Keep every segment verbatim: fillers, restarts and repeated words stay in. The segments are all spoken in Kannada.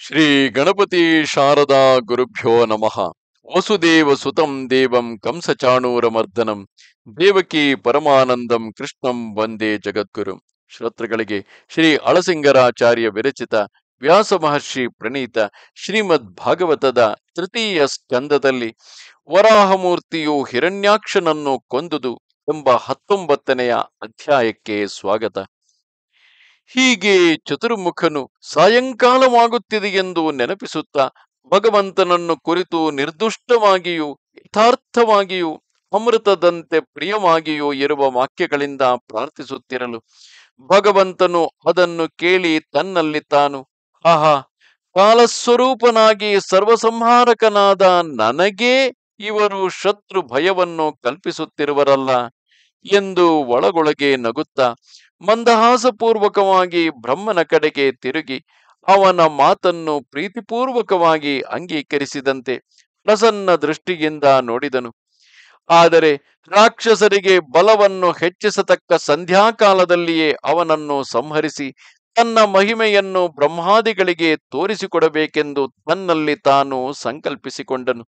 ಶ್ರೀ ಗಣಪತಿ ಶಾರದಾ ಗುರುಭ್ಯೋ ನಮಃ. ವಸುದೇವ ಸುತಂ ದೇವಂ ಕಂಸಚಾಣೂರಮರ್ದನಂ ದೇವಕಿ ಪರಮಾನಂದಂ ಕೃಷ್ಣಂ ವಂದೇ ಜಗದ್ಗುರು. ಶ್ರೋತೃಗಳಿಗೆ ಶ್ರೀ ಅಳಸಿಂಗರಾಚಾರ್ಯ ವಿರಚಿತ ವ್ಯಾಸ ಮಹರ್ಷಿ ಪ್ರಣೀತ ಶ್ರೀಮದ್ ಭಾಗವತದ ತೃತೀಯ ಸ್ಕಂದದಲ್ಲಿ ವರಾಹಮೂರ್ತಿಯು ಹಿರಣ್ಯಾಕ್ಷನನ್ನು ಕೊಂದುದು ಎಂಬ ಹತ್ತೊಂಬತ್ತನೆಯ ಅಧ್ಯಾಯಕ್ಕೆ ಸ್ವಾಗತ. ಹೀಗೆ ಚತುರ್ಮುಖನು ಸಾಯಂಕಾಲವಾಗುತ್ತಿದೆಯೆಂದು ನೆನಪಿಸುತ್ತಾ ಭಗವಂತನನ್ನು ಕುರಿತು ನಿರ್ದುಷ್ಟವಾಗಿಯೂ ಯಥಾರ್ಥವಾಗಿಯೂ ಅಮೃತದಂತೆ ಪ್ರಿಯವಾಗಿಯೂ ಇರುವ ವಾಕ್ಯಗಳಿಂದ ಪ್ರಾರ್ಥಿಸುತ್ತಿರಲು ಭಗವಂತನು ಅದನ್ನು ಕೇಳಿ ತನ್ನಲ್ಲಿ ತಾನು, ಆಹಾ, ಕಾಲಸ್ವರೂಪನಾಗಿ ಸರ್ವಸಂಹಾರಕನಾದ ನನಗೇ ಇವರು ಶತ್ರು ಭಯವನ್ನು ಕಲ್ಪಿಸುತ್ತಿರುವರಲ್ಲ ಎಂದು ಒಳಗೊಳಗೆ ನಗುತ್ತಾ ಮಂದಹಾಸಪೂರ್ವಕವಾಗಿ ಬ್ರಹ್ಮನ ಕಡೆಗೆ ತಿರುಗಿ ಅವನ ಮಾತನ್ನು ಪ್ರೀತಿಪೂರ್ವಕವಾಗಿ ಅಂಗೀಕರಿಸಿದಂತೆ ಪ್ರಸನ್ನ ದೃಷ್ಟಿಯಿಂದ ನೋಡಿದನು. ಆದರೆ ರಾಕ್ಷಸರಿಗೆ ಬಲವನ್ನು ಹೆಚ್ಚಿಸತಕ್ಕ ಸಂಧ್ಯಾಕಾಲದಲ್ಲಿಯೇ ಅವನನ್ನು ಸಂಹರಿಸಿ ತನ್ನ ಮಹಿಮೆಯನ್ನು ಬ್ರಹ್ಮಾದಿಗಳಿಗೆ ತೋರಿಸಿಕೊಡಬೇಕೆಂದು ತನ್ನಲ್ಲಿ ತಾನು ಸಂಕಲ್ಪಿಸಿಕೊಂಡನು.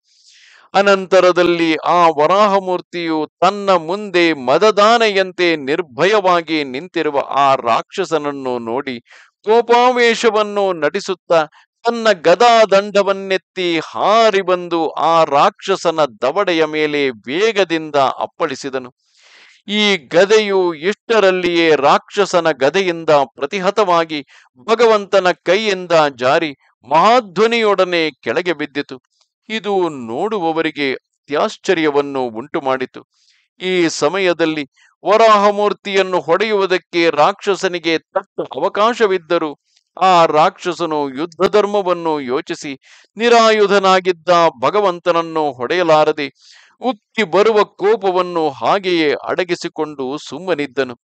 ಅನಂತರದಲ್ಲಿ ಆ ವರಾಹಮೂರ್ತಿಯು ತನ್ನ ಮುಂದೆ ಮದದಾನೆಯಂತೆ ನಿರ್ಭಯವಾಗಿ ನಿಂತಿರುವ ಆ ರಾಕ್ಷಸನನ್ನು ನೋಡಿ ಕೋಪಾವೇಶವನ್ನು ನಟಿಸುತ್ತಾ ತನ್ನ ಗದಾದಂಡವನ್ನೆತ್ತಿ ಹಾರಿ ಬಂದು ಆ ರಾಕ್ಷಸನ ದವಡೆಯ ಮೇಲೆ ವೇಗದಿಂದ ಅಪ್ಪಳಿಸಿದನು. ಈ ಗದೆಯು ಇಷ್ಟರಲ್ಲಿಯೇ ರಾಕ್ಷಸನ ಗದೆಯಿಂದ ಪ್ರತಿಹತವಾಗಿ ಭಗವಂತನ ಕೈಯಿಂದ ಜಾರಿ ಮಹಾಧ್ವನಿಯೊಡನೆ ಕೆಳಗೆ ಬಿದ್ದಿತು. ಇದು ನೋಡುವವರಿಗೆ ಅತ್ಯಾಶ್ಚರ್ಯವನ್ನು ಉಂಟು ಮಾಡಿತು. ಈ ಸಮಯದಲ್ಲಿ ವರಾಹಮೂರ್ತಿಯನ್ನು ಹೊಡೆಯುವುದಕ್ಕೆ ರಾಕ್ಷಸನಿಗೆ ತಕ್ಕ ಅವಕಾಶವಿದ್ದರೂ ಆ ರಾಕ್ಷಸನು ಯುದ್ಧ ಧರ್ಮವನ್ನು ಯೋಚಿಸಿ ನಿರಾಯುಧನಾಗಿದ್ದ ಭಗವಂತನನ್ನು ಹೊಡೆಯಲಾರದೆ ಉಕ್ಕಿ ಬರುವ ಕೋಪವನ್ನು ಹಾಗೆಯೇ ಅಡಗಿಸಿಕೊಂಡು ಸುಮ್ಮನಿದ್ದನು.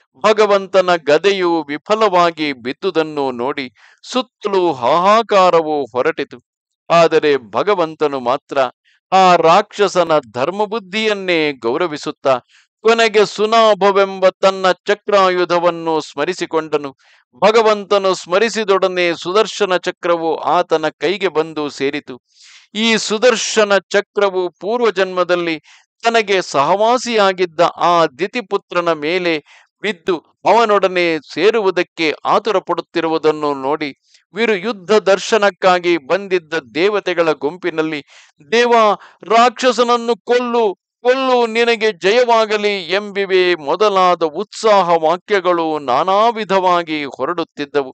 ಭಗವಂತನ ಗದೆಯು ವಿಫಲವಾಗಿ ಬಿದ್ದುದನ್ನು ನೋಡಿ ಸುತ್ತಲೂ ಹಾಹಾಕಾರವು ಹೊರಟಿತು. ಆದರೆ ಭಗವಂತನು ಮಾತ್ರ ಆ ರಾಕ್ಷಸನ ಧರ್ಮಬುದ್ಧಿಯನ್ನೇ ಗೌರವಿಸುತ್ತಾ ಕೊನೆಗೆ ಸುನಾಭವೆಂಬ ತನ್ನ ಚಕ್ರಾಯುಧವನ್ನು ಸ್ಮರಿಸಿಕೊಂಡನು. ಭಗವಂತನು ಸ್ಮರಿಸಿದೊಡನೆ ಸುದರ್ಶನ ಚಕ್ರವು ಆತನ ಕೈಗೆ ಬಂದು ಸೇರಿತು. ಈ ಸುದರ್ಶನ ಚಕ್ರವು ಪೂರ್ವಜನ್ಮದಲ್ಲಿ ತನಗೆ ಸಹವಾಸಿಯಾಗಿದ್ದ ಆ ದಿತಿಪುತ್ರನ ಮೇಲೆ ಬಿದ್ದು ಅವನೊಡನೆ ಸೇರುವುದಕ್ಕೆ ಆತುರ ಪಡುತ್ತಿರುವುದನ್ನು ನೋಡಿ ವೀರು ಯುದ್ಧ ದರ್ಶನಕ್ಕಾಗಿ ಬಂದಿದ್ದ ದೇವತೆಗಳ ಗುಂಪಿನಲ್ಲಿ ದೇವ, ರಾಕ್ಷಸನನ್ನು ಕೊಲ್ಲು ಕೊಲ್ಲು ನಿನಗೆ ಜಯವಾಗಲಿ ಎಂಬಿವೆ ಮೊದಲಾದ ಉತ್ಸಾಹ ವಾಕ್ಯಗಳು ನಾನಾ ವಿಧವಾಗಿ ಹೊರಡುತ್ತಿದ್ದವು.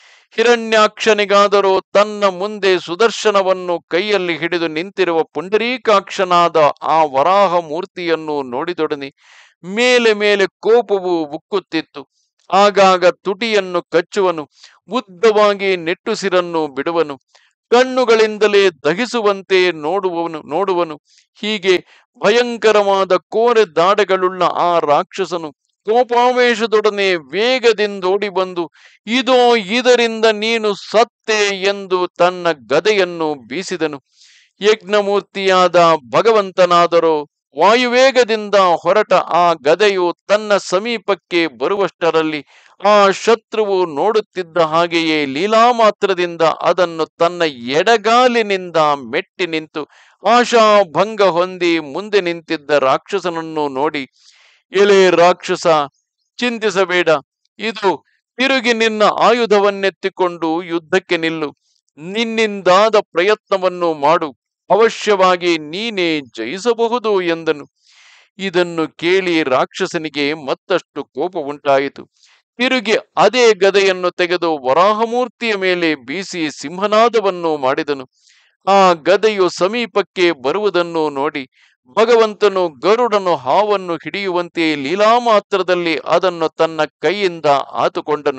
ಹಿರಣ್ಯಾಕ್ಷನಿಗಾದರೂ ತನ್ನ ಮುಂದೆ ಸುದರ್ಶನವನ್ನು ಕೈಯಲ್ಲಿ ಹಿಡಿದು ನಿಂತಿರುವ ಪುಂಡರೀಕಾಕ್ಷನಾದ ಆ ವರಾಹ ಮೂರ್ತಿಯನ್ನು ನೋಡಿದೊಡನೆ ಮೇಲೆ ಮೇಲೆ ಕೋಪವು ಉಕ್ಕುತ್ತಿತ್ತು. ಆಗಾಗ ತುಟಿಯನ್ನು ಕಚ್ಚುವನು, ಉದ್ದವಾಗಿ ನಿಟ್ಟುಸಿರನ್ನು ಬಿಡುವನು, ಕಣ್ಣುಗಳಿಂದಲೇ ದಹಿಸುವಂತೆ ನೋಡುವವನು ನೋಡುವನು ಹೀಗೆ ಭಯಂಕರವಾದ ಕೋರೆ ದಾಡೆಗಳುಳ್ಳ ಆ ರಾಕ್ಷಸನು ಕೋಪಾವೇಶದೊಡನೆ ವೇಗದಿಂದೋಡಿ ಬಂದು ಇದೋ ಇದರಿಂದ ನೀನು ಸತ್ತೆ ಎಂದು ತನ್ನ ಗದೆಯನ್ನು ಬೀಸಿದನು. ಯಜ್ಞಮೂರ್ತಿಯಾದ ಭಗವಂತನಾದರೋ ವಾಯುವೇಗದಿಂದ ಹೊರಟ ಆ ಗದೆಯು ತನ್ನ ಸಮೀಪಕ್ಕೆ ಬರುವಷ್ಟರಲ್ಲಿ ಆ ಶತ್ರುವು ನೋಡುತ್ತಿದ್ದ ಹಾಗೆಯೇ ಲೀಲಾಮಾತ್ರದಿಂದ ಅದನ್ನು ತನ್ನ ಎಡಗಾಲಿನಿಂದ ಮೆಟ್ಟಿ ನಿಂತು ಆಶಾಭಂಗ ಹೊಂದಿ ಮುಂದೆ ನಿಂತಿದ್ದ ರಾಕ್ಷಸನನ್ನು ನೋಡಿ, ಎಲೆ ರಾಕ್ಷಸ, ಚಿಂತಿಸಬೇಡ, ಇದು ತಿರುಗಿ ನಿನ್ನ ಆಯುಧವನ್ನೆತ್ತಿಕೊಂಡು ಯುದ್ಧಕ್ಕೆ ನಿಲ್ಲು, ನಿನ್ನಿಂದಾದ ಪ್ರಯತ್ನವನ್ನು ಮಾಡು, ಅವಶ್ಯವಾಗಿ ನೀನೇ ಜಯಿಸಬಹುದು ಎಂದನು. ಇದನ್ನು ಕೇಳಿ ರಾಕ್ಷಸನಿಗೆ ಮತ್ತಷ್ಟು ಕೋಪ ಉಂಟಾಯಿತು. ತಿರುಗಿ ಅದೇ ಗದೆಯನ್ನು ತೆಗೆದು ವರಾಹಮೂರ್ತಿಯ ಮೇಲೆ ಬೀಸಿ ಸಿಂಹನಾದವನ್ನು ಮಾಡಿದನು. ಆ ಗದೆಯು ಸಮೀಪಕ್ಕೆ ಬರುವುದನ್ನು ನೋಡಿ ಭಗವಂತನು ಗರುಡನು ಹಾವನ್ನು ಹಿಡಿಯುವಂತೆ ಲೀಲಾಮಾತ್ರದಲ್ಲಿ ಅದನ್ನು ತನ್ನ ಕೈಯಿಂದ ಆತುಕೊಂಡನು.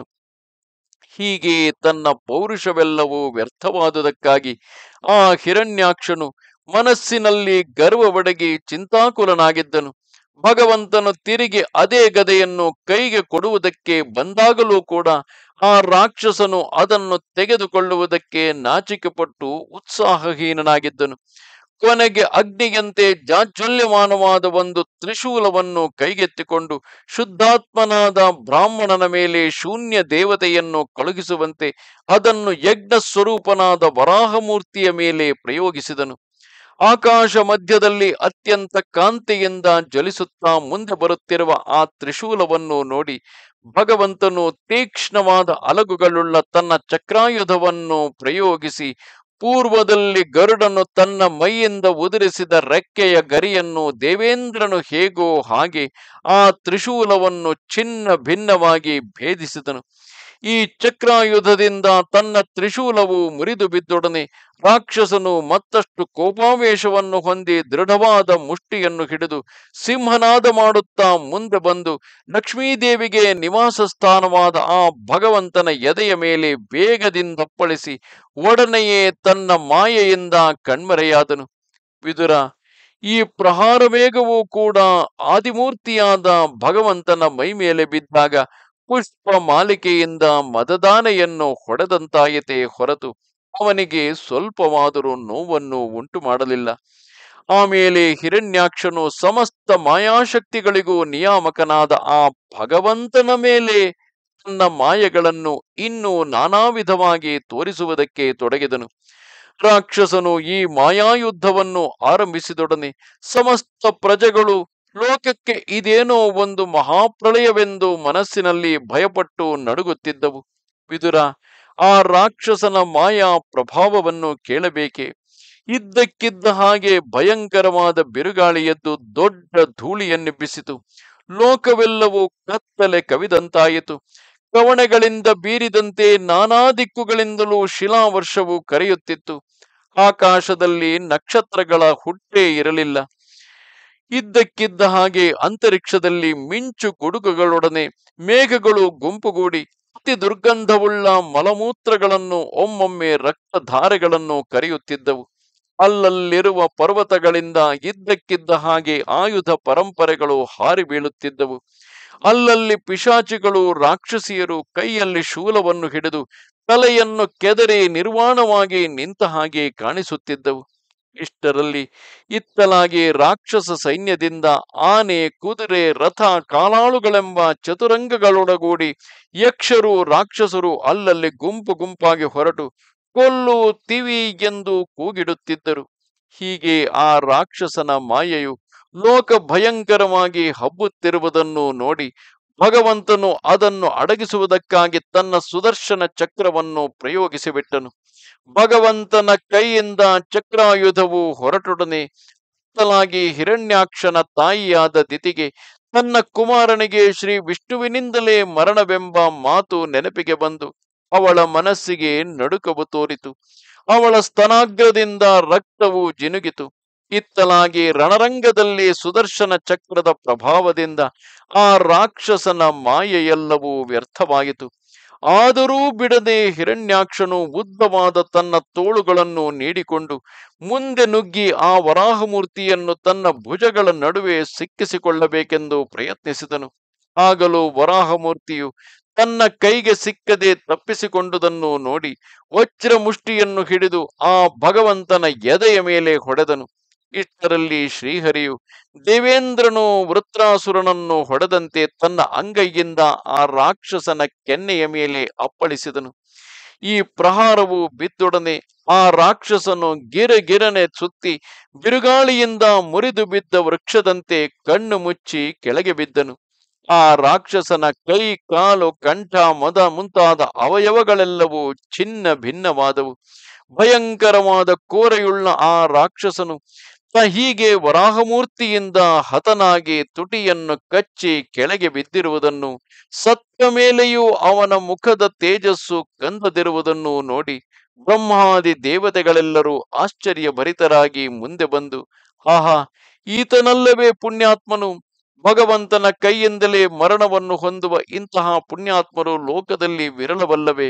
ಹೀಗೆ ತನ್ನ ಪೌರುಷವೆಲ್ಲವೂ ವ್ಯರ್ಥವಾದುದಕ್ಕಾಗಿ ಆ ಹಿರಣ್ಯಾಕ್ಷನು ಮನಸ್ಸಿನಲ್ಲಿ ಗರ್ವವಡಗಿ ಚಿಂತಾಕುಲನಾಗಿದ್ದನು. ಭಗವಂತನು ತಿರುಗಿ ಅದೇ ಗದೆಯನ್ನು ಕೈಗೆ ಕೊಡುವುದಕ್ಕೆ ಬಂದಾಗಲೂ ಕೂಡ ಆ ರಾಕ್ಷಸನು ಅದನ್ನು ತೆಗೆದುಕೊಳ್ಳುವುದಕ್ಕೆ ನಾಚಿಕೆಪಟ್ಟು ಉತ್ಸಾಹಹೀನನಾಗಿದ್ದನು. ಕೊನೆಗೆ ಅಗ್ನಿಯಂತೆ ಜಾಜ್ವಲ್ಯಮಾನವಾದ ಒಂದು ತ್ರಿಶೂಲವನ್ನು ಕೈಗೆತ್ತಿಕೊಂಡು ಶುದ್ಧಾತ್ಮನಾದ ಬ್ರಾಹ್ಮಣನ ಮೇಲೆ ಶೂನ್ಯ ದೇವತೆಯನ್ನು ಕಳುಹಿಸುವಂತೆ ಅದನ್ನು ಯಜ್ಞ ಸ್ವರೂಪನಾದ ವರಾಹಮೂರ್ತಿಯ ಮೇಲೆ ಪ್ರಯೋಗಿಸಿದನು. ಆಕಾಶ ಮಧ್ಯದಲ್ಲಿ ಅತ್ಯಂತ ಕಾಂತಿಯಿಂದ ಜ್ವಲಿಸುತ್ತಾ ಮುಂದೆ ಬರುತ್ತಿರುವ ಆ ತ್ರಿಶೂಲವನ್ನು ನೋಡಿ ಭಗವಂತನು ತೀಕ್ಷ್ಣವಾದ ಅಲಗುಗಳುಳ್ಳ ತನ್ನ ಚಕ್ರಾಯುಧವನ್ನು ಪ್ರಯೋಗಿಸಿ ಪೂರ್ವದಲ್ಲಿ ಗರುಡನು ತನ್ನ ಮೈಯಿಂದ ಉದುರಿಸಿದ ರೆಕ್ಕೆಯ ಗರಿಯನ್ನು ದೇವೇಂದ್ರನು ಹೇಗೋ ಹಾಗೆ ಆ ತ್ರಿಶೂಲವನ್ನು ಚಿನ್ನ ಭಿನ್ನವಾಗಿ ಭೇದಿಸಿದನು. ಈ ಚಕ್ರಾಯುಧದಿಂದ ತನ್ನ ತ್ರಿಶೂಲವು ಮುರಿದು ಬಿದ್ದೊಡನೆ ರಾಕ್ಷಸನು ಮತ್ತಷ್ಟು ಕೋಪಾವೇಶವನ್ನು ಹೊಂದಿ ದೃಢವಾದ ಮುಷ್ಟಿಯನ್ನು ಹಿಡಿದು ಸಿಂಹನಾದ ಮಾಡುತ್ತಾ ಮುಂದೆ ಬಂದು ಲಕ್ಷ್ಮೀದೇವಿಗೆ ನಿವಾಸ ಸ್ಥಾನವಾದ ಆ ಭಗವಂತನ ಎದೆಯ ಮೇಲೆ ವೇಗದಿಂದಪ್ಪಳಿಸಿ ಒಡನೆಯೇ ತನ್ನ ಮಾಯೆಯಿಂದ ಕಣ್ಮರೆಯಾದನು. ವಿದುರ, ಈ ಪ್ರಹಾರ ವೇಗವೂ ಕೂಡ ಆದಿಮೂರ್ತಿಯಾದ ಭಗವಂತನ ಮೈ ಮೇಲೆ ಬಿದ್ದಾಗ ಪುಷ್ಪ ಮಾಲಿಕೆಯಿಂದ ಮದದಾನೆಯನ್ನು ಹೊಡೆದಂತಾಯಿತೇ ಹೊರತು ಅವನಿಗೆ ಸ್ವಲ್ಪವಾದರೂ ನೋವನ್ನು ಉಂಟು ಮಾಡಲಿಲ್ಲ. ಆಮೇಲೆ ಹಿರಣ್ಯಾಕ್ಷನು ಸಮಸ್ತ ಮಾಯಾಶಕ್ತಿಗಳಿಗೂ ನಿಯಾಮಕನಾದ ಆ ಭಗವಂತನ ಮೇಲೆ ತನ್ನ ಮಾಯೆಗಳನ್ನು ಇನ್ನೂ ನಾನಾ ವಿಧವಾಗಿ ತೋರಿಸುವುದಕ್ಕೆ ತೊಡಗಿದನು. ರಾಕ್ಷಸನು ಈ ಮಾಯಾಯುದ್ಧವನ್ನು ಆರಂಭಿಸಿದೊಡನೆ ಸಮಸ್ತ ಪ್ರಜೆಗಳು ಲೋಕಕ್ಕೆ ಇದೇನೋ ಒಂದು ಮಹಾಪ್ರಳಯವೆಂದು ಮನಸ್ಸಿನಲ್ಲಿ ಭಯಪಟ್ಟು ನಡುಗುತ್ತಿದ್ದವು. ವಿದುರ, ಆ ರಾಕ್ಷಸನ ಮಾಯಾ ಪ್ರಭಾವವನ್ನು ಕೇಳಬೇಕೆ? ಇದ್ದಕ್ಕಿದ್ದ ಹಾಗೆ ಭಯಂಕರವಾದ ಬಿರುಗಾಳಿ ಎದ್ದು ದೊಡ್ಡ ಧೂಳಿಯನ್ನೆಬ್ಬಿಸಿತು. ಲೋಕವೆಲ್ಲವೂ ಕತ್ತಲೆ ಕವಿದಂತಾಯಿತು. ಕವಣೆಗಳಿಂದ ಬೀರಿದಂತೆ ನಾನಾ ದಿಕ್ಕುಗಳಿಂದಲೂ ಶಿಲಾವರ್ಷವು ಕರೆಯುತ್ತಿತ್ತು. ಆಕಾಶದಲ್ಲಿ ನಕ್ಷತ್ರಗಳ ಹುಟ್ಟೇ ಇರಲಿಲ್ಲ. ಇದ್ದಕ್ಕಿದ್ದ ಹಾಗೆ ಅಂತರಿಕ್ಷದಲ್ಲಿ ಮಿಂಚು ಗುಡುಗುಗಳೊಡನೆ ಮೇಘಗಳು ಗುಂಪುಗೂಡಿ ಅತಿ ದುರ್ಗಂಧವುಳ್ಳ ಮಲಮೂತ್ರಗಳನ್ನು ಒಮ್ಮೊಮ್ಮೆ ರಕ್ತಧಾರೆಗಳನ್ನು ಕರೆಯುತ್ತಿದ್ದವು. ಅಲ್ಲಲ್ಲಿರುವ ಪರ್ವತಗಳಿಂದ ಇದ್ದಕ್ಕಿದ್ದ ಹಾಗೆ ಆಯುಧ ಪರಂಪರೆಗಳು ಹಾರಿ ಬೀಳುತ್ತಿದ್ದವು. ಅಲ್ಲಲ್ಲಿ ಪಿಶಾಚಿಗಳು ರಾಕ್ಷಸಿಯರು ಕೈಯಲ್ಲಿ ಶೂಲವನ್ನು ಹಿಡಿದು ತಲೆಯನ್ನು ಕೆದರಿ ನಿರ್ವಾಣವಾಗಿ ನಿಂತ ಹಾಗೆ ಕಾಣಿಸುತ್ತಿದ್ದವು. ಇಷ್ಟರಲ್ಲಿ ಇತ್ತಲಾಗಿ ರಾಕ್ಷಸ ಸೈನ್ಯದಿಂದ ಆನೆ, ಕುದುರೆ, ರಥ, ಕಾಲಾಳುಗಳೆಂಬ ಚತುರಂಗಗಳೊಡಗೂಡಿ ಯಕ್ಷರು ರಾಕ್ಷಸರು ಅಲ್ಲಲ್ಲಿ ಗುಂಪು ಗುಂಪಾಗಿ ಹೊರಟು ಕೊಲ್ಲು ತಿವಿ ಎಂದು ಕೂಗಿಡುತ್ತಿದ್ದರು. ಹೀಗೆ ಆ ರಾಕ್ಷಸನ ಮಾಯೆಯು ಲೋಕ ಭಯಂಕರವಾಗಿ ಹಬ್ಬುತ್ತಿರುವುದನ್ನು ನೋಡಿ ಭಗವಂತನು ಅದನ್ನು ಅಡಗಿಸುವುದಕ್ಕಾಗಿ ತನ್ನ ಸುದರ್ಶನ ಚಕ್ರವನ್ನು ಪ್ರಯೋಗಿಸಿಬಿಟ್ಟನು. ಭಗವಂತನ ಕೈಯಿಂದ ಚಕ್ರಾಯುಧವು ಹೊರಟೊಡನೆ ಅತ್ತಲಾಗಿ ಹಿರಣ್ಯಾಕ್ಷನ ತಾಯಿಯಾದ ದಿತಿಗೆ ತನ್ನ ಕುಮಾರನಿಗೆ ಶ್ರೀ ವಿಷ್ಣುವಿನಿಂದಲೇ ಮರಣವೆಂಬ ಮಾತು ನೆನಪಿಗೆ ಬಂದು ಅವಳ ಮನಸ್ಸಿಗೆ ನಡುಕವು ತೋರಿತು. ಅವಳ ಸ್ತನಾಗ್ರದಿಂದ ರಕ್ತವು ಜಿನುಗಿತು. ಇತ್ತಲಾಗಿ ರಣರಂಗದಲ್ಲಿ ಸುದರ್ಶನ ಚಕ್ರದ ಪ್ರಭಾವದಿಂದ ಆ ರಾಕ್ಷಸನ ಮಾಯೆಯೆಲ್ಲವೂ ವ್ಯರ್ಥವಾಯಿತು. ಆದರೂ ಬಿಡದೆ ಹಿರಣ್ಯಾಕ್ಷನು ಉದ್ದವಾದ ತನ್ನ ತೋಳುಗಳನ್ನು ನೀಡಿಕೊಂಡು ಮುಂದೆ ನುಗ್ಗಿ ಆ ವರಾಹಮೂರ್ತಿಯನ್ನು ತನ್ನ ಭುಜಗಳ ನಡುವೆ ಸಿಕ್ಕಿಸಿಕೊಳ್ಳಬೇಕೆಂದು ಪ್ರಯತ್ನಿಸಿದನು. ಆಗಲೂ ವರಾಹಮೂರ್ತಿಯು ತನ್ನ ಕೈಗೆ ಸಿಕ್ಕದೆ ತಪ್ಪಿಸಿಕೊಂಡುದನ್ನು ನೋಡಿ ವಜ್ರ ಮುಷ್ಟಿಯನ್ನು ಹಿಡಿದು ಆ ಭಗವಂತನ ಎದೆಯ ಮೇಲೆ ಹೊಡೆದನು. ಇಷ್ಟರಲ್ಲಿ ಶ್ರೀಹರಿಯು ದೇವೇಂದ್ರನು ವೃತ್ರಾಸುರನನ್ನು ಹೊಡೆದಂತೆ ತನ್ನ ಅಂಗೈಯಿಂದ ಆ ರಾಕ್ಷಸನ ಕೆನ್ನೆಯ ಮೇಲೆ ಅಪ್ಪಳಿಸಿದನು. ಈ ಪ್ರಹಾರವು ಬಿದ್ದೊಡನೆ ಆ ರಾಕ್ಷಸನು ಗಿರಗಿರನೆ ಸುತ್ತಿ ಬಿರುಗಾಳಿಯಿಂದ ಮುರಿದು ಬಿದ್ದ ವೃಕ್ಷದಂತೆ ಕಣ್ಣು ಮುಚ್ಚಿ ಕೆಳಗೆ ಬಿದ್ದನು. ಆ ರಾಕ್ಷಸನ ಕೈ, ಕಾಲು, ಕಂಠ, ಮದ ಮುಂತಾದ ಅವಯವಗಳೆಲ್ಲವೂ ಚಿನ್ನ ಭಿನ್ನವಾದವು. ಭಯಂಕರವಾದ ಕೋರೆಯುಳ್ಳ ಆ ರಾಕ್ಷಸನು ಹೀಗೆ ವರಾಹಮೂರ್ತಿಯಿಂದ ಹತನಾಗಿ ತುಟಿಯನ್ನು ಕಚ್ಚಿ ಕೆಳಗೆ ಬಿದ್ದಿರುವುದನ್ನು, ಸತ್ತ ಮೇಲೆಯೂ ಅವನ ಮುಖದ ತೇಜಸ್ಸು ಕಂದದಿರುವುದನ್ನು ನೋಡಿ ಬ್ರಹ್ಮಾದಿ ದೇವತೆಗಳೆಲ್ಲರೂ ಆಶ್ಚರ್ಯ ಭರಿತರಾಗಿ ಮುಂದೆ ಬಂದು, ಆಹಾ, ಈತನಲ್ಲವೇ ಪುಣ್ಯಾತ್ಮನು? ಭಗವಂತನ ಕೈಯಿಂದಲೇ ಮರಣವನ್ನು ಹೊಂದುವ ಇಂತಹ ಪುಣ್ಯಾತ್ಮರು ಲೋಕದಲ್ಲಿ ವಿರಳವಲ್ಲವೇ?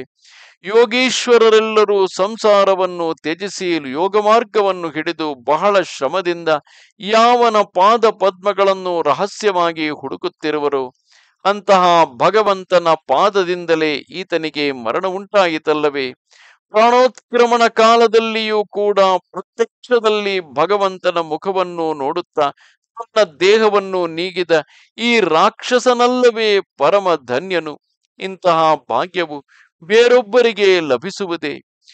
ಯೋಗೀಶ್ವರರೆಲ್ಲರೂ ಸಂಸಾರವನ್ನು ತ್ಯಜಿಸಿ ಯೋಗ ಮಾರ್ಗವನ್ನು ಹಿಡಿದು ಬಹಳ ಶ್ರಮದಿಂದ ಯಾವನ ಪಾದ ಪದ್ಮಗಳನ್ನು ರಹಸ್ಯವಾಗಿ ಹುಡುಕುತ್ತಿರುವರು. ಅಂತಹ ಭಗವಂತನ ಪಾದದಿಂದಲೇ ಈತನಿಗೆ ಮರಣ ಉಂಟಾಯಿತಲ್ಲವೇ? ಪ್ರಾಣೋತ್ಕ್ರಮಣ ಕಾಲದಲ್ಲಿಯೂ ಕೂಡ ಪ್ರತ್ಯಕ್ಷದಲ್ಲಿ ಭಗವಂತನ ಮುಖವನ್ನು ನೋಡುತ್ತಾ ತನ್ನ ದೇಹವನ್ನು ನೀಗಿದ ಈ ರಾಕ್ಷಸನಲ್ಲವೇ ಪರಮ ಧನ್ಯನು. ಇಂತಹ ಭಾಗ್ಯವು ಬೇರೊಬ್ಬರಿಗೆ ಲಭಿಸುವುದೇ?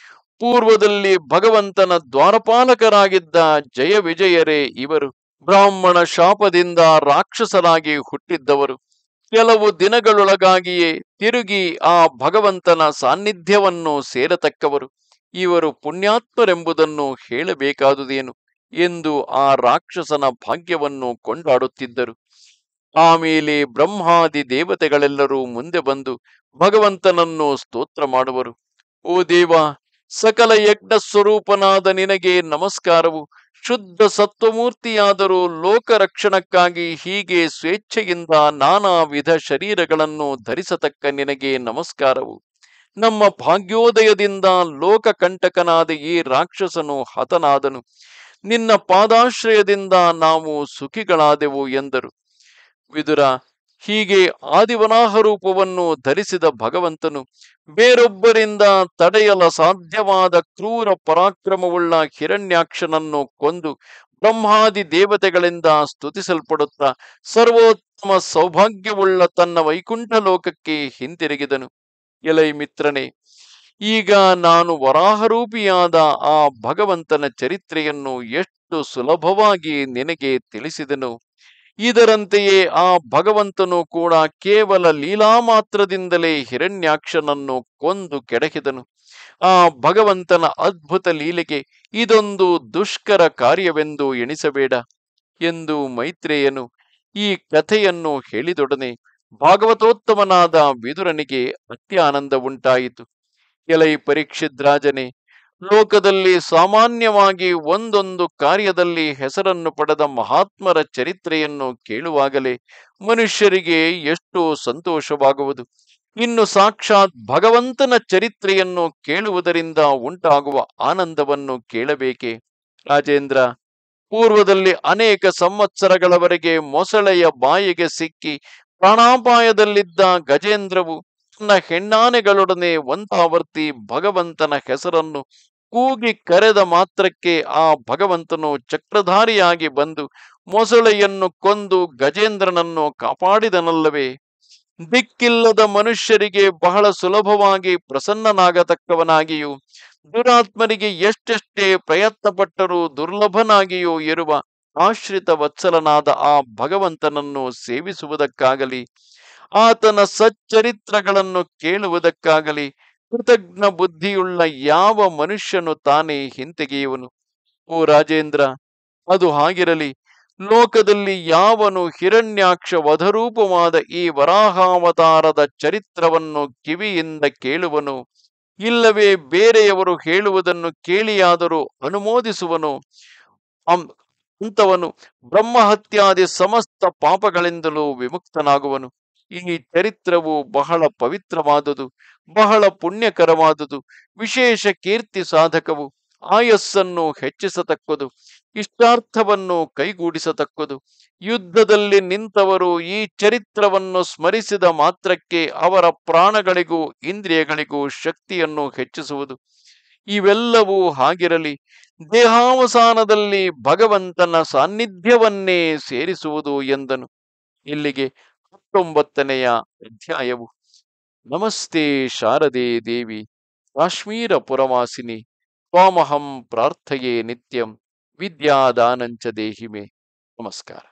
ಪೂರ್ವದಲ್ಲಿ ಭಗವಂತನ ದ್ವಾರಪಾಲಕರಾಗಿದ್ದ ಜಯ ವಿಜಯರೇ ಇವರು. ಬ್ರಾಹ್ಮಣ ಶಾಪದಿಂದ ರಾಕ್ಷಸರಾಗಿ ಹುಟ್ಟಿದ್ದವರು. ಕೆಲವು ದಿನಗಳೊಳಗಾಗಿಯೇ ತಿರುಗಿ ಆ ಭಗವಂತನ ಸಾನ್ನಿಧ್ಯವನ್ನು ಸೇರತಕ್ಕವರು. ಇವರು ಪುಣ್ಯಾತ್ಮರೆಂಬುದನ್ನು ಹೇಳಬೇಕಾದುದೇನು ಎಂದು ಆ ರಾಕ್ಷಸನ ಭಾಗ್ಯವನ್ನು ಕೊಂಡಾಡುತ್ತಿದ್ದರು. ಆಮೇಲೆ ಬ್ರಹ್ಮಾದಿ ದೇವತೆಗಳೆಲ್ಲರೂ ಮುಂದೆ ಬಂದು ಭಗವಂತನನ್ನು ಸ್ತೋತ್ರ ಮಾಡುವರು. ಓ ದೇವ, ಸಕಲ ಯಜ್ಞ ಸ್ವರೂಪನಾದ ನಿನಗೆ ನಮಸ್ಕಾರವು. ಶುದ್ಧ ಸತ್ವಮೂರ್ತಿಯಾದರೂ ಲೋಕರಕ್ಷಣಕ್ಕಾಗಿ ಹೀಗೆ ಸ್ವೇಚ್ಛೆಯಿಂದ ನಾನಾ ವಿಧ ಶರೀರಗಳನ್ನು ಧರಿಸತಕ್ಕ ನಿನಗೆ ನಮಸ್ಕಾರವು. ನಮ್ಮ ಭಾಗ್ಯೋದಯದಿಂದ ಲೋಕಕಂಟಕನಾದ ಈ ರಾಕ್ಷಸನು ಹತನಾದನು. ನಿನ್ನ ಪಾದಾಶ್ರಯದಿಂದ ನಾವು ಸುಖಿಗಳಾದೆವು ಎಂದರು. ವಿದುರ, ಹೀಗೆ ಆದಿವರಾಹ ರೂಪವನ್ನು ಧರಿಸಿದ ಭಗವಂತನು ಬೇರೊಬ್ಬರಿಂದ ತಡೆಯಲ ಸಾಧ್ಯವಾದ ಕ್ರೂರ ಪರಾಕ್ರಮವುಳ್ಳ ಹಿರಣ್ಯಾಕ್ಷನನ್ನು ಕೊಂದು ಬ್ರಹ್ಮಾದಿ ದೇವತೆಗಳಿಂದ ಸ್ತುತಿಸಲ್ಪಡುತ್ತಾ ಸರ್ವೋತ್ತಮ ಸೌಭಾಗ್ಯವುಳ್ಳ ತನ್ನ ವೈಕುಂಠ ಲೋಕಕ್ಕೆ ಹಿಂತಿರುಗಿದನು. ಎಲೈ ಮಿತ್ರನೇ, ಈಗ ನಾನು ವರಾಹರೂಪಿಯಾದ ಆ ಭಗವಂತನ ಚರಿತ್ರೆಯನ್ನು ಎಷ್ಟು ಸುಲಭವಾಗಿ ನಿನಗೆ ತಿಳಿಸಿದನು. ಇದರಂತೆಯೇ ಆ ಭಗವಂತನು ಕೂಡ ಕೇವಲ ಲೀಲಾ ಮಾತ್ರದಿಂದಲೇ ಹಿರಣ್ಯಾಕ್ಷನನ್ನು ಕೊಂದು ಕೆಡಹಿದನು. ಆ ಭಗವಂತನ ಅದ್ಭುತ ಲೀಲೆಗೆ ಇದೊಂದು ದುಷ್ಕರ ಕಾರ್ಯವೆಂದು ಎಣಿಸಬೇಡ ಎಂದು ಮೈತ್ರೇಯನು ಈ ಕಥೆಯನ್ನು ಹೇಳಿದೊಡನೆ ಭಾಗವತೋತ್ತಮನಾದ ವಿದುರನಿಗೆ ಅತ್ಯಾನಂದ ಉಂಟಾಯಿತು. ಎಲೈ ಪರೀಕ್ಷಿತ್ ರಾಜನೇ, ಲೋಕದಲ್ಲಿ ಸಾಮಾನ್ಯವಾಗಿ ಒಂದೊಂದು ಕಾರ್ಯದಲ್ಲಿ ಹೆಸರನ್ನು ಪಡೆದ ಮಹಾತ್ಮರ ಚರಿತ್ರೆಯನ್ನು ಕೇಳುವಾಗಲೇ ಮನುಷ್ಯರಿಗೆ ಎಷ್ಟು ಸಂತೋಷವಾಗುವುದು. ಇನ್ನು ಸಾಕ್ಷಾತ್ ಭಗವಂತನ ಚರಿತ್ರೆಯನ್ನು ಕೇಳುವುದರಿಂದ ಉಂಟಾಗುವ ಆನಂದವನ್ನು ಕೇಳಬೇಕೆ? ರಾಜೇಂದ್ರ, ಪೂರ್ವದಲ್ಲಿ ಅನೇಕ ಸಂವತ್ಸರಗಳವರೆಗೆ ಮೊಸಳೆಯ ಬಾಯಿಗೆ ಸಿಕ್ಕಿ ಪ್ರಾಣಾಪಾಯದಲ್ಲಿದ್ದ ಗಜೇಂದ್ರವು ತನ್ನ ಹೆಣ್ಣಾನೆಗಳೊಡನೆ ಒಂದಾವರ್ತಿ ಭಗವಂತನ ಹೆಸರನ್ನು ಕೂಗಿ ಕರೆದ ಮಾತ್ರಕ್ಕೆ ಆ ಭಗವಂತನು ಚಕ್ರಧಾರಿಯಾಗಿ ಬಂದು ಮೊಸಳೆಯನ್ನು ಕೊಂದು ಗಜೇಂದ್ರನನ್ನು ಕಾಪಾಡಿದನಲ್ಲವೇ? ದಿಕ್ಕಿಲ್ಲದ ಮನುಷ್ಯರಿಗೆ ಬಹಳ ಸುಲಭವಾಗಿ ಪ್ರಸನ್ನನಾಗತಕ್ಕವನಾಗಿಯೂ ದುರಾತ್ಮರಿಗೆ ಎಷ್ಟೆಷ್ಟೇ ಪ್ರಯತ್ನ ಪಟ್ಟರೂ ದುರ್ಲಭನಾಗಿಯೂ ಇರುವ ಆಶ್ರಿತ ವತ್ಸಲನಾದ ಆ ಭಗವಂತನನ್ನು ಸೇವಿಸುವುದಕ್ಕಾಗಲಿ ಆತನ ಸಚ್ಚರಿತ್ರಗಳನ್ನು ಕೇಳುವುದಕ್ಕಾಗಲಿ ಕೃತಜ್ಞ ಬುದ್ಧಿಯುಳ್ಳ ಯಾವ ಮನುಷ್ಯನು ತಾನೇ ಹಿಂತೆಗೆಯುವನು? ಓ ರಾಜೇಂದ್ರ, ಅದು ಹಾಗಿರಲಿ. ಲೋಕದಲ್ಲಿ ಯಾವನು ಹಿರಣ್ಯಾಕ್ಷ ವಧರೂಪವಾದ ಈ ವರಾಹಾವತಾರದ ಚರಿತ್ರವನ್ನು ಕಿವಿಯಿಂದ ಕೇಳುವನು, ಇಲ್ಲವೇ ಬೇರೆಯವರು ಹೇಳುವುದನ್ನು ಕೇಳಿಯಾದರೂ ಅನುಮೋದಿಸುವನು, ಅಂತವನು ಬ್ರಹ್ಮಹತ್ಯಾದಿ ಸಮಸ್ತ ಪಾಪಗಳಿಂದಲೂ ವಿಮುಕ್ತನಾಗುವನು. ಈ ಚರಿತ್ರವು ಬಹಳ ಪವಿತ್ರವಾದುದು, ಬಹಳ ಪುಣ್ಯಕರವಾದುದು, ವಿಶೇಷ ಕೀರ್ತಿ ಸಾಧಕವು, ಆಯಸ್ಸನ್ನು ಹೆಚ್ಚಿಸತಕ್ಕದು, ಇಷ್ಟಾರ್ಥವನ್ನು ಕೈಗೂಡಿಸತಕ್ಕದು. ಯುದ್ಧದಲ್ಲಿ ನಿಂತವರು ಈ ಚರಿತ್ರವನ್ನು ಸ್ಮರಿಸಿದ ಮಾತ್ರಕ್ಕೆ ಅವರ ಪ್ರಾಣಗಳಿಗೂ ಇಂದ್ರಿಯಗಳಿಗೂ ಶಕ್ತಿಯನ್ನು ಹೆಚ್ಚಿಸುವುದು. ಇವೆಲ್ಲವೂ ಹಾಗಿರಲಿ, ದೇಹಾವಸಾನದಲ್ಲಿ ಭಗವಂತನ ಸಾನ್ನಿಧ್ಯವನ್ನೇ ಸೇರಿಸುವುದು ಎಂದನು. ಇಲ್ಲಿಗೆ ಹತ್ತೊಂಬತ್ತನೆಯ ಅಧ್ಯಾಯವು. ನಮಸ್ತೆ ಶಾರದೆ ದೇವಿ, ಕಾಶ್ಮೀರ ಪುರವಾಸಿನಿ, ತ್ವಾಮಹಂ ಪ್ರಾರ್ಥಯೇ ನಿತ್ಯಂ, ವಿದ್ಯಾದಾನಂಚ ದೇಹಿಮೆ. ನಮಸ್ಕಾರ.